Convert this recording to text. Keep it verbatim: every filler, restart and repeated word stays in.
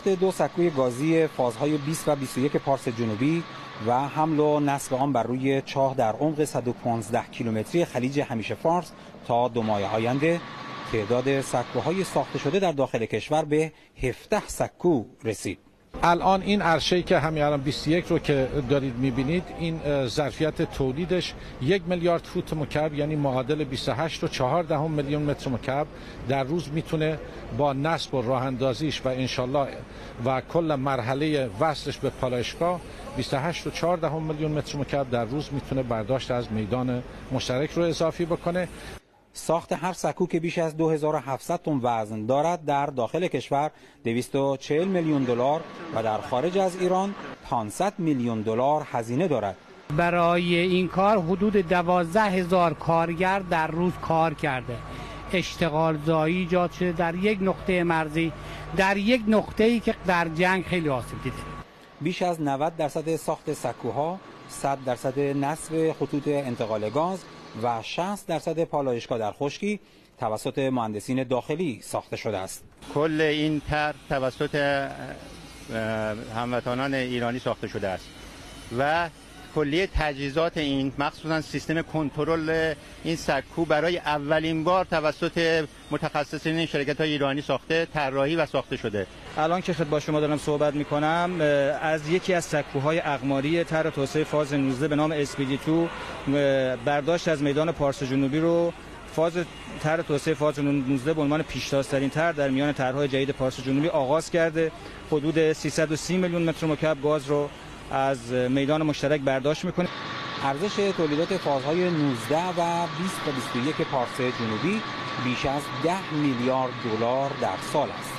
دو سکوی گازی فازهای بیست و بیست و یک پارس جنوبی و حمل و نصب آن بر روی چاه در عمق صد و پانزده کیلومتری خلیج همیشه فارس تا دو ماه آینده تعداد سکوهای ساخته شده در داخل کشور به هفده سکو رسید. الان این عرشه‌ای که همین الان بیست و یک رو که دارید می‌بینید، این ظرفیت تولیدش یک میلیارد فوت مکعب، یعنی معادل بیست و هشت و چهار دهم میلیون متر مکعب در روز میتونه با نصب و راه اندازیش و انشالله و کل مرحله وصلش به پالایشگاه بیست و هشت و چهار دهم میلیون متر مکعب در روز میتونه برداشت از میدان مشترک رو اضافی بکنه. ساخت هر سکو که بیش از دو هزار و هفتصد تن وزن دارد در داخل کشور دویست و چهل میلیون دلار و در خارج از ایران پانصد میلیون دلار هزینه دارد. برای این کار حدود دوازده هزار کارگر در روز کار کرده. اشتغال زایی ایجاد شده در یک نقطه مرزی، در یک نقطه‌ای که در جنگ خیلی آسیب دیده. بیش از نود درصد ساخت سکوها، صد درصد نصب خطوط انتقال گاز و شصت درصد پالایشگاه در خشکی توسط مهندسین داخلی ساخته شده است. کل این طرح توسط هموطنان ایرانی ساخته شده است و کلیه تجهیزات این مخصوصا سیستم کنترل این سکو برای اولین بار توسط متخصصین شرکت‌های ایرانی ساخته، طراحی و ساخته شده. الان که با شما دارم صحبت می‌کنم از یکی از سکوهای اقماری طرح توسعه فاز نوزده به نام اس پی دی دو برداشت از میدان پارس جنوبی رو فاز طرح توسعه فاز نوزده به عنوان پیشتازترین طرح در میان طرح‌های جدید پارس جنوبی آغاز کرده. حدود سیصد و سی میلیون متر مکعب گاز رو از میدان مشترک برداشت میکنه. ارزش تولیدات فازهای نوزده و بیست و بیست و یک پارس جنوبی بیش از ده میلیارد دلار در سال است.